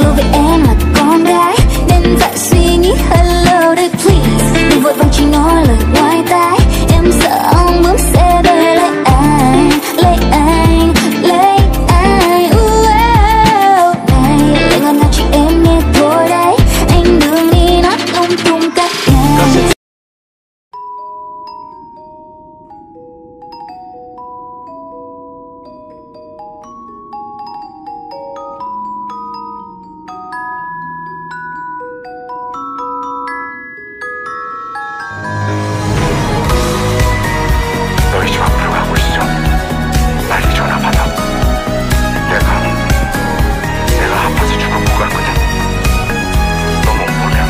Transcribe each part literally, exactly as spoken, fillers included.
vì em là con gái nên phải suy nghĩ hello đấy please. Đừng vội vàng chỉ nói lời ngoài tai, em sợ ông bướm sẽ đòi lấy anh, lấy anh, lấy anh. Uh, này lời ngọt ngào chỉ em nghe thôi đấy, anh đừng đi nói lung tung cả ngày. 너희 집 앞으로 가고 있어. 빨리 전화 받아. 내가 내가 아파서 죽을 것 같거든. 너 못 보면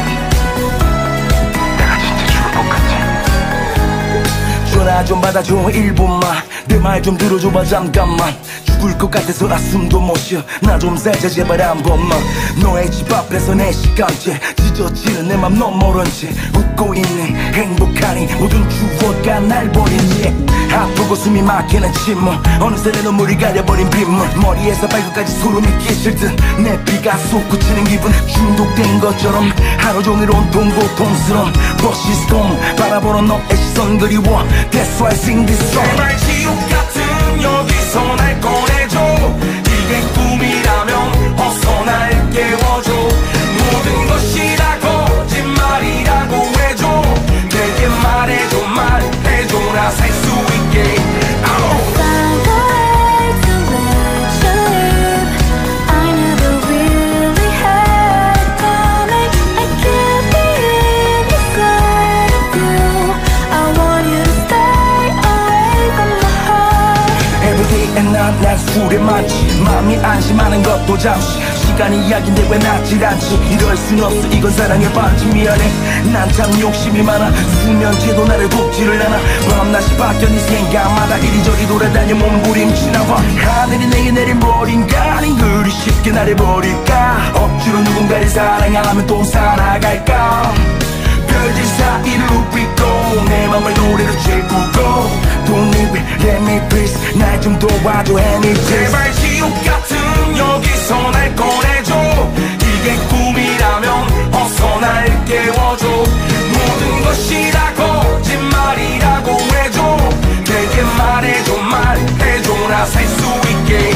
내가 진짜 죽을 것 같지. 전화 좀 받아줘 일 분만. 내 말 좀 들어줘봐 잠깐만. 죽을 것 같아서 나 숨도 못 쉬어. 나 좀 살자 제발 한 번만. 너의 집 앞에서 내 시간째 찢어지는 내 맘 넌 모른 채 웃고 있네. 행복하니 모든 추억과 날 버린 채 아프고 숨이 막히는 침묵. 어느새 내 눈물이 가려버린 빗물. 머리에서 발끝까지 소름이 끼칠 듯 내 피가 솟구치는 기분. 중독된 것처럼 하루 종일 온통 고통스러운 Rush is gone. 바라보는 너의 시선 그리워. That's why I sing this song. 제발 지옥 같은 여기서 날 꺼내줘. 이게 꿈이라면 어서 날 깨워줘. 모든 것이 다 거짓말이라고 해줘. 내게 말해줘 말해줘 나 살 수 있게. 난 술에 많지. 마음이 안심하는 것도 잠시. 시간이 이야기인데 왜 낫질 않지. 이럴 순 없어 이건 사랑의 반지. 미안해 난 참 욕심이 많아. 수면제도 나를 돕지를 않아. 밤낮이 바뀌어 네 생각마다 이리저리 돌아다녀 몸부림치나 봐. 하늘이 내게 내린 벌인가 아닌 그리 쉽게 나를 버릴까. 억지로 누군가를 사랑하면 또 살아갈까. 별들 사이를 눕히고 내 맘을 노래로 채우고 Don't leave it, let me please. 날 좀 도와줘 help me please. 제발 지옥 같은 여기서 날 꺼내줘. 이게 꿈이라면 어서 날 깨워줘. 모든 것이 다 거짓말이라고 해줘. 내게 말해줘 말해줘 나 살 수 있게.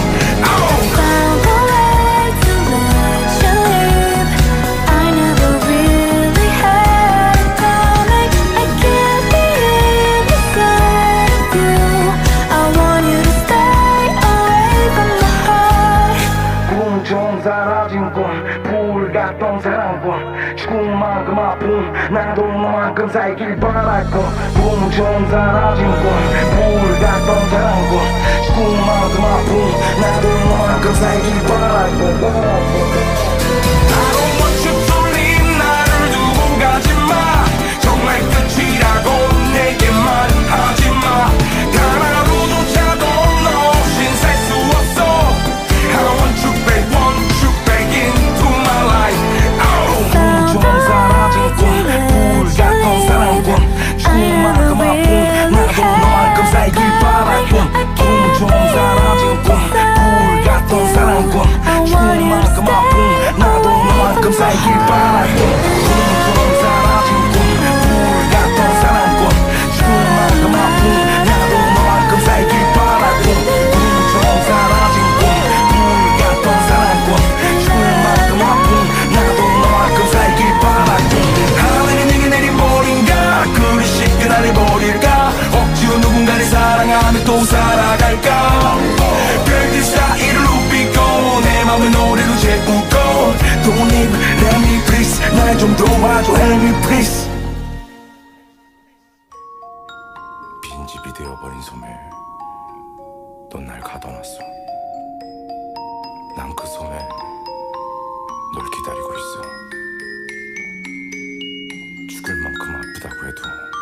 사라진 꿈 불 같던 사랑꾼. 죽음만큼 아픔 나도 너만큼 살길 바랄고. 붕 사라진 꿈불 같던 사랑꾼. 죽음만큼 아픔 나도 너만큼 살길 바랄고. I don't want you to leave. 나를 두고 가지마. 정말 끝이라고 내게 말하지마. 단 하루조차도 너 없인 살 수 없어. I want you back, want you back into my life. 붕 사라진 꿈불 같던 사랑꾼. 죽음만큼 아픔 나도 너만큼 살길 바랄고. 붕 사라진 꿈불 같던 사랑꾼. 죽음만큼 아픔 나도 너만큼 살길 바랄고. 붕 사라진 꿈불 같던 사랑꾼. 죽음만큼 아픔 나도 너만큼 살길 바랄고. 붕 사라진 꿈불 같던 사랑꾼. 죽음만큼 아픔 나도 너만큼 살길 바랄고. 하늘이 내게 내린 벌인가 그리 쉽게 나를 버릴까. 억지로 누군가를 사랑하면 또 살아갈까. 별들 사이를 눕히고 내 맘을 노래로 채우고 Don't leave, let me please. 날 좀 도와줘 help me please. 빈집이 되어버린 섬에 넌 날 가둬놨어. 난 그 섬에 널 기다리고 있어. 죽을 만큼 아프다고 해도